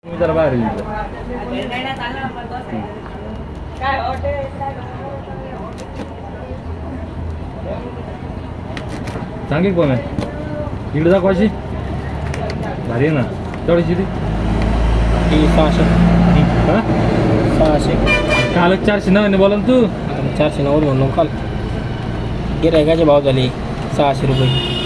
मी जरा बाहेर येईल. सांगे कोण आहे इकडे दाखवायची भारी आहे ना तेवढीची ती 600. हां 600 काल 490 बोला ना तू. 490 म्हणून काल गिरायकाचे भाव झाले 600 रुपये.